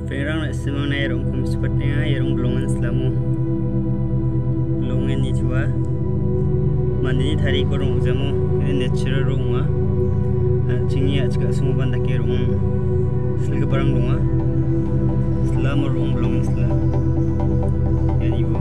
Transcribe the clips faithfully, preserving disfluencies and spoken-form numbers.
perang nak semang na yarong kum seperti nga yarong belongan selama belongan ni jua mandini thari ko rong jamu ini natural rong ma cingi ajka semua banda ke rong selga barang rong ma selama rong belongan selama yani bo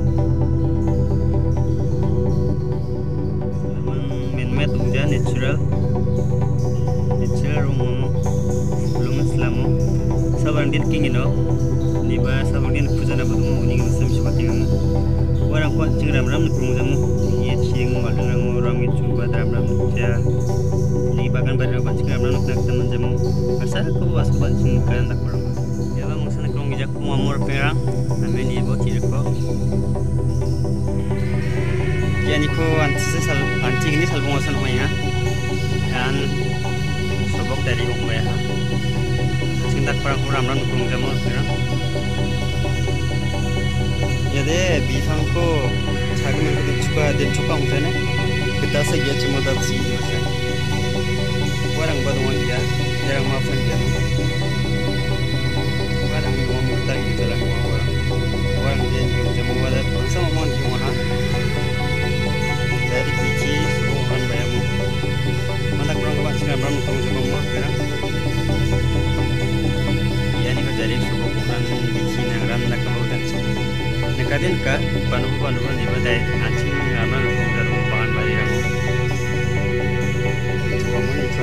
selama men met uja natural natural rong ma belongan selama sabang din king ino niba sabang din pujana budu ni ngam sam shibati ngam warang ko chingram ram krung jamu ye ching malrang orang itu badram ram ja ni bagan badram ko chingram ram nak teman jamu asa ko was ko chin kan tak barang ya bang musana krung jak ko amor perang ame ni bo ti ko yani ko anti sal anti ni salbong asan hoya dan sobok dari bong ba ha tak perang kurang ram kurang jamu sekarang. Ya deh, bifang ko cagi mereka tu cuka dan cuka macam ni. Kita saja cuma dah sih macam. Orang baru orang dia, orang maafkan dia. Orang ni orang muda kita lah orang. Orang dia ni jamu ada bangsa orang dia mana. Dari biji orang bayamu. Mana kurang kawan sekarang ram kurang jamu sekarang. Dari suku bukan biji nangram nak kebawakan sih. Nekatin ka panu panu pun dibadai anjing nangram kurang jarum pangan bari ramu. Coba mana itu?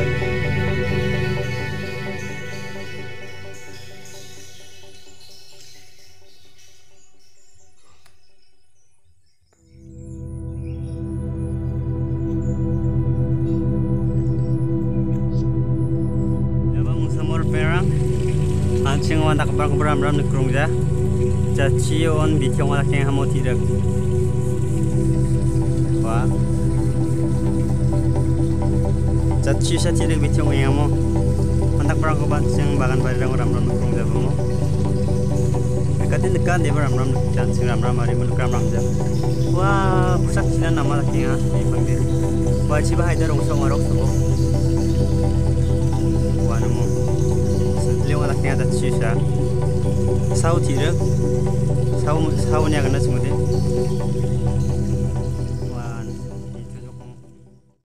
Ya bang samur perang. Anjing wan tak berang beram ram nekrung ja, caci on bitiong wan keng hamo tidak, wah, caci sa tidak bitiong yang hamo, wan tak berang kebat sing bagan barang ram ram nekrung ja hamo, dekatin dekat dia ram ram caci ram ram hari menukram ram ja, wah pusat silan nama keng ha, di panggil, wah ciba haida rong song arok sabo, wah namo. Leong anak ni ada sisa, sahu tidak, sahu sahu ni akan nasi mudi.